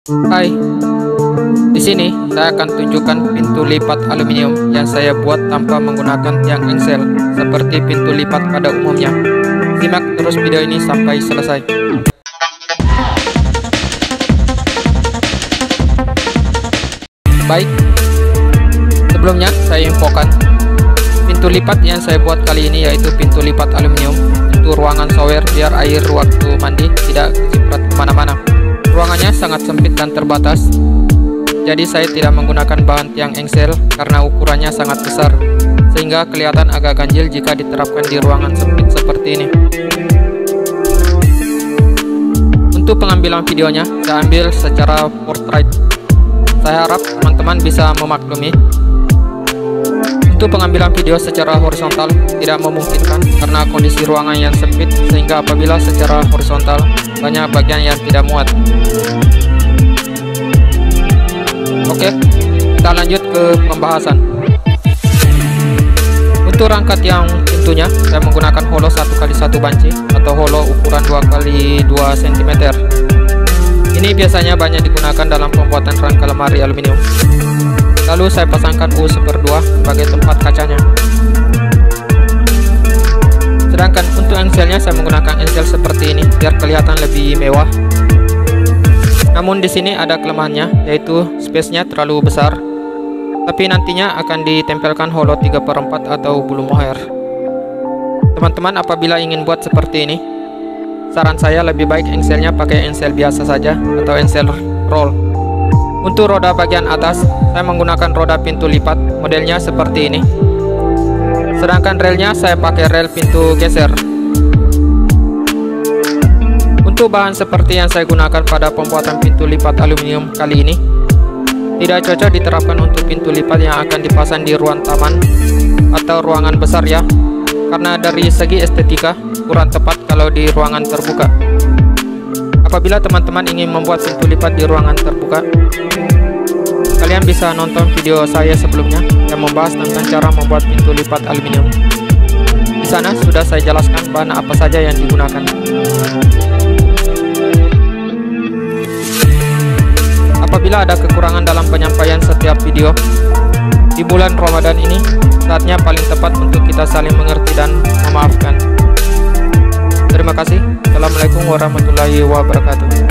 Hai, di sini saya akan tunjukkan pintu lipat aluminium yang saya buat tanpa menggunakan tiang engsel seperti pintu lipat pada umumnya. Simak terus video ini sampai selesai. Baik, sebelumnya saya infokan pintu lipat yang saya buat kali ini yaitu pintu lipat aluminium untuk ruangan shower biar air waktu mandi tidak keciprat kemana-mana. Ruangannya sangat sempit dan terbatas, jadi saya tidak menggunakan bahan tiang engsel karena ukurannya sangat besar, sehingga kelihatan agak ganjil jika diterapkan di ruangan sempit seperti ini. Untuk pengambilan videonya, saya ambil secara portrait. Saya harap teman-teman bisa memaklumi. Untuk pengambilan video secara horizontal tidak memungkinkan karena kondisi ruangan yang sempit, sehingga apabila secara horizontal banyak bagian yang tidak muat. Oke, kita lanjut ke pembahasan. Untuk rangka tiang pintunya saya menggunakan holo 1x1 banci atau holo ukuran 2x2 cm. Ini biasanya banyak digunakan dalam pembuatan rangka lemari aluminium. Lalu saya pasangkan U/2 sebagai tempat kacanya. Sedangkan untuk engselnya saya menggunakan engsel seperti ini biar kelihatan lebih mewah. Namun di sini ada kelemahannya, yaitu space-nya terlalu besar. Tapi nantinya akan ditempelkan holo 3/4 atau bulu mohair. Teman-teman apabila ingin buat seperti ini, saran saya lebih baik engselnya pakai engsel biasa saja atau engsel roll. Untuk roda bagian atas, saya menggunakan roda pintu lipat modelnya seperti ini. Sedangkan relnya saya pakai rel pintu geser. Untuk bahan seperti yang saya gunakan pada pembuatan pintu lipat aluminium kali ini, tidak cocok diterapkan untuk pintu lipat yang akan dipasang di ruang taman atau ruangan besar ya, karena dari segi estetika kurang tepat kalau di ruangan terbuka. Apabila teman-teman ingin membuat pintu lipat di ruangan terbuka, kalian bisa nonton video saya sebelumnya yang membahas tentang cara membuat pintu lipat aluminium. Di sana sudah saya jelaskan bahan apa saja yang digunakan. Apabila ada kekurangan dalam penyampaian setiap video, di bulan Ramadan ini saatnya paling tepat untuk kita saling mengerti dan memaafkan. Terima kasih. Assalamualaikum warahmatullahi wabarakatuh.